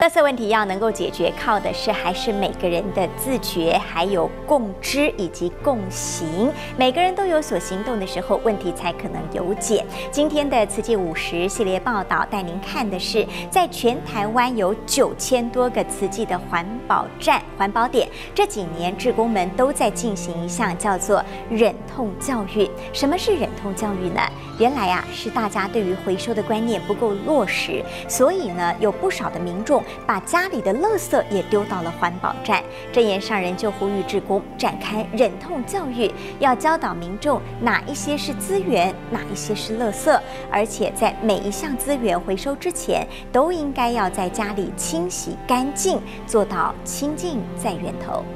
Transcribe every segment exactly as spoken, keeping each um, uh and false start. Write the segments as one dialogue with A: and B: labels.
A: 垃圾问题要能够解决，靠的是还是每个人的自觉，还有共知以及共行。每个人都有所行动的时候，问题才可能有解。今天的慈济五十系列报道带您看的是，在全台湾有九千多个慈济的环保站、环保点，这几年志工们都在进行一项叫做忍痛教育。什么是忍痛教育呢？原来啊，是大家对于回收的观念不够落实，所以呢，有不少的民众把家里的垃圾也丢到了环保站。正言上人就呼吁志工展开忍痛教育，要教导民众哪一些是资源，哪一些是垃圾，而且在每一项资源回收之前，都应该要在家里清洗干净，做到清净在源头。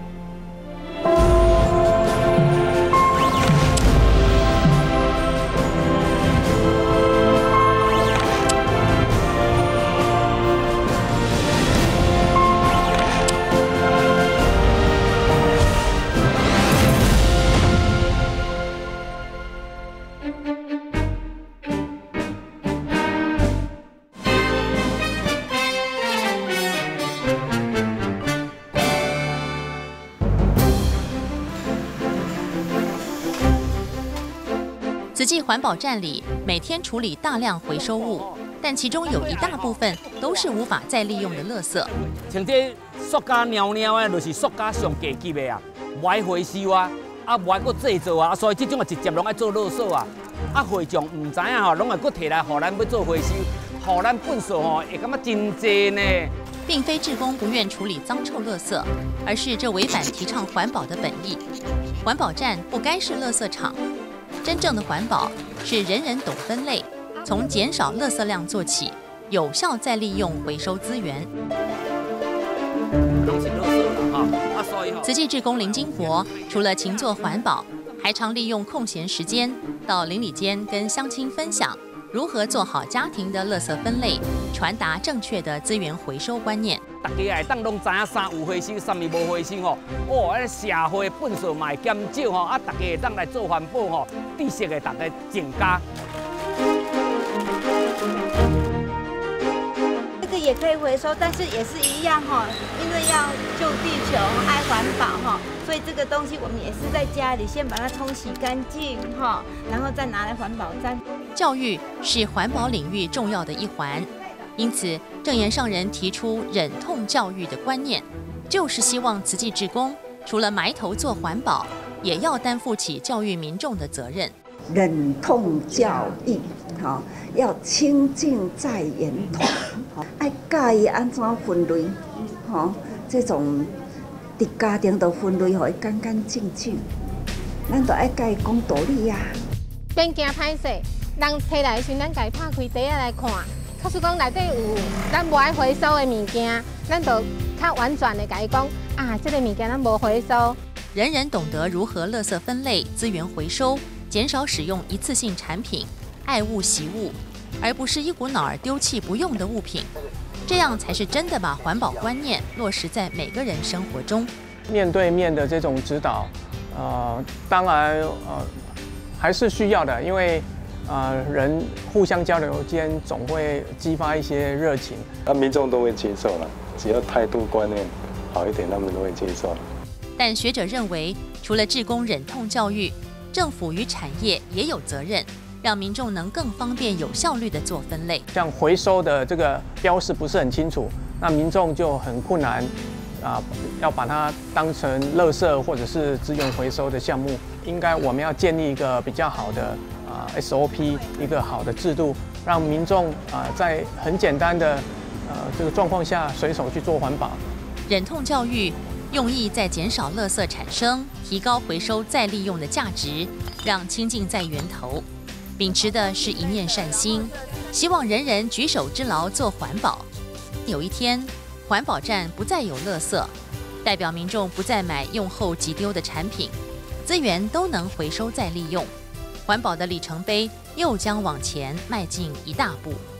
B: 慈济环保站里每天处理大量回收物，但其中有一大部分都是无法再利用的垃圾。
C: 像这塑胶尿尿的，就是塑胶上低级的啊，无爱回收啊，啊无爱搁制造啊，所以这种啊直接拢爱做垃圾啊。啊会众唔知影吼，拢会搁摕来，互咱要做回收，互咱本数吼会感觉真济呢。
B: 并非志工不愿处理脏臭垃圾，而是这违反提倡环保的本意。环保站不该是垃圾场。真正的环保是人人懂分类，从减少垃圾量做起，有效再利用回收资源。慈济志工林金国除了勤做环保，还常利用空闲时间到邻里间跟乡亲分享如何做好家庭的垃圾分类，传达正确的资源回收观念。
C: 大家会当拢知影啥有回收，啥物无回收吼。哦，啊社会本数嘛会减少吼，啊大家会当来做环保吼，知识会大家增加。
D: 这个也可以回收，但是也是一样哈，因为要救地球、爱环保哈，所以这个东西我们也是在家里先把它冲洗干净哈，然后再拿来环保站。
B: 教育是环保领域重要的一环。因此，正言上人提出忍痛教育的观念，就是希望慈济志工除了埋头做环保，也要担负起教育民众的责任。
E: 忍痛教育，哈，要清净在源头，哈，爱教伊安怎分类，哈，这种伫家庭的分类，互伊干干净净，咱就爱教伊讲道理呀。
F: 免惊歹势，人摕来时，咱家拍开袋仔来看。假使讲内底有咱无爱回收的物件，咱就较婉转的甲伊讲啊，这个物件咱无回收。
B: 人人懂得如何垃圾分类、资源回收，减少使用一次性产品，爱物惜物，而不是一股脑儿丢弃不用的物品。这样才是真的把环保观念落实在每个人生活中。
G: 面对面的这种指导，呃，当然呃还是需要的，因为。呃，人互相交流间总会激发一些热情，
H: 那民众都会接受了，只要态度观念好一点，他们都会接受。
B: 但学者认为，除了志工忍痛教育，政府与产业也有责任，让民众能更方便、有效率地做分类。
G: 像回收的这个标示不是很清楚，那民众就很困难啊、呃，要把它当成垃圾或者是资源回收的项目，应该我们要建立一个比较好的。啊 ，S O P 一个好的制度，让民众啊在很简单的呃这个状况下随手去做环保。
B: 忍痛教育用意在减少垃圾产生，提高回收再利用的价值，让清净在源头。秉持的是一念善心，希望人人举手之劳做环保。有一天，环保站不再有垃圾，代表民众不再买用后即丢的产品，资源都能回收再利用。环保的里程碑又将往前迈进一大步。